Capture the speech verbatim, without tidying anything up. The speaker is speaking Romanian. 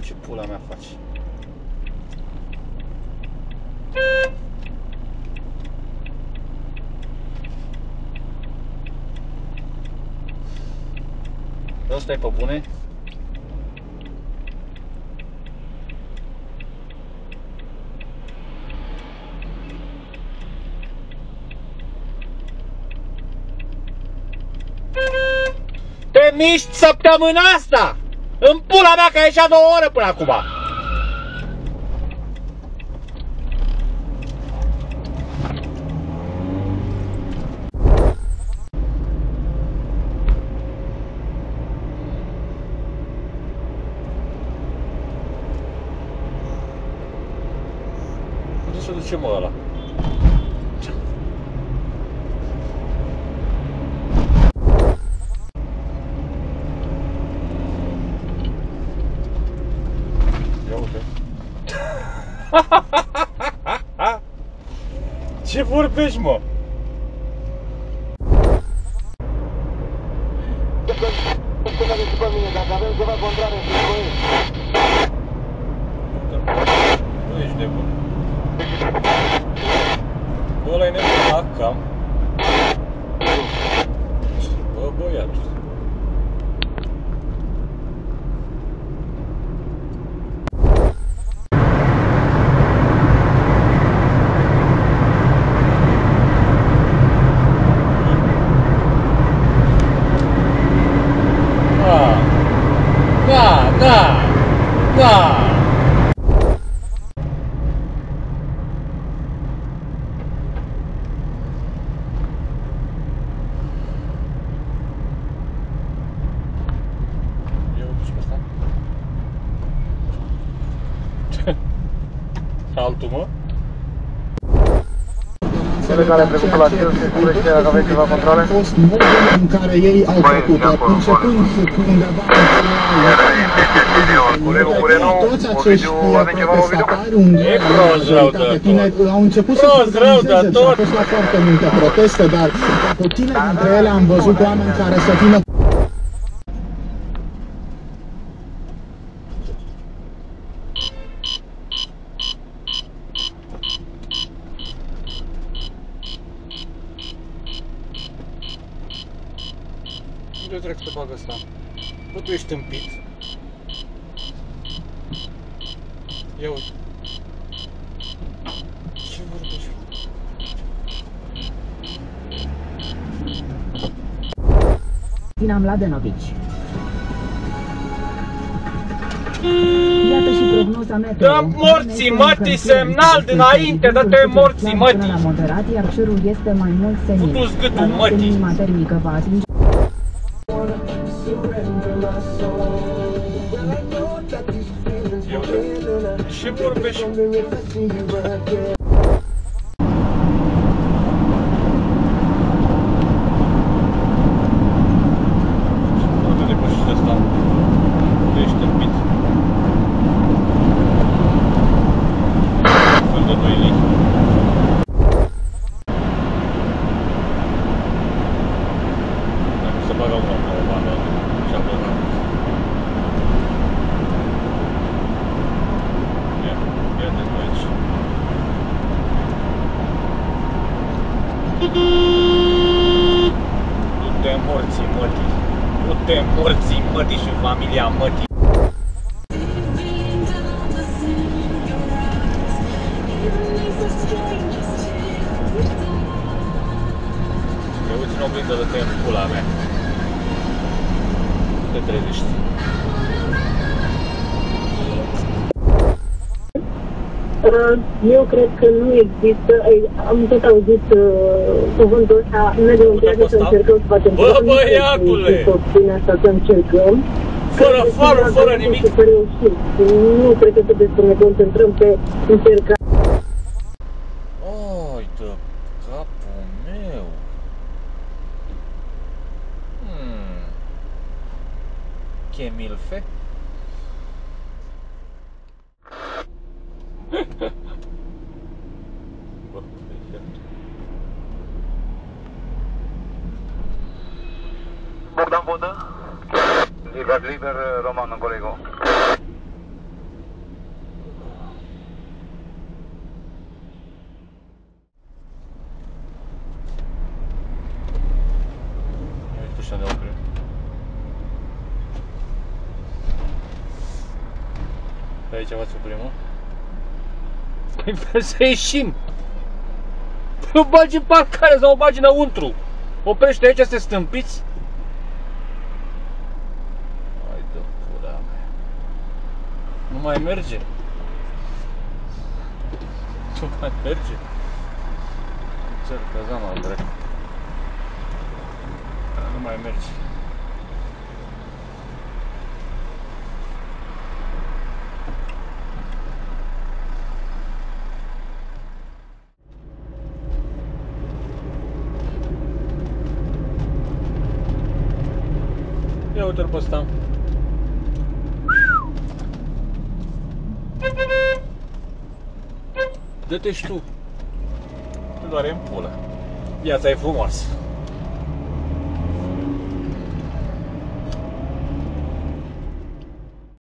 ce pula mea faci? Ăsta e pe bune? Te miști săptămâna asta! În pula mea că ai ieșit două ore până acum! Unde se duce mă ăla? Ce vorbești, mă? Nu ești nebun. Bă, ăla e nebun la cam. Bă, băiatul. Da, da, da. Eu duci pe asta? Altul, mă? Cele care a trecut la tir, se spune că aveți ceva controle? A fost modul în care ei au făcut, începând cu undeva toți acești protestatari ungari, tineri, au început să se organizeze și au fost la foarte multe proteste, dar cu tineri dintre ele am văzut oameni care să vină. Unde trec să fac asta? Bă, tu ești tâmpit? Ia uite. Ce vorbești? Tina Mladenovici. Iată și prognoza meteo. Dă morții mătii semnal dinainte, dă-te morții mătii! La moderat, iar cerul este mai mult senin. Putu-ți gâtul mătii! Minima termică va atinge. Ce vorbești? Nu te depășești de asta. Tu ești tâmpit. Să-l dă doi lei. Dacă se bagă una pe o bandă și-a plecat. Du-te morții mătii, du-te morții mătii și familia mătii. Te uiți în oglindă, dă-te în pula mea. Nu te trezești. Eu cred că nu există, am tot auzit uh, cuvântul ăsta, Dumnezeu întreagă să încercăm să facem. Bă, băiatule! Asta să încercăm. Fără farul, fără nimic. Nu cred că trebuie să ne concentrăm pe încercare. Oi, de capul meu! Hmm. Che milfe? Bogdan Vodă, liber, liber, Roman, colegul. ăștia de oprim. Pe aici v-ați oprit, mă? Păi vrem să ieșim! Păi o bagi în parcare sau o bagi înăuntru! Oprește aici să te stâmpiți! Hai de pula mea! Nu mai merge! Nu mai merge! Cer cazana al dracu! Nu mai merge! Ia uite-l pe ăsta. Dă-te și tu. Te doare în pulă. Viața e frumoasă.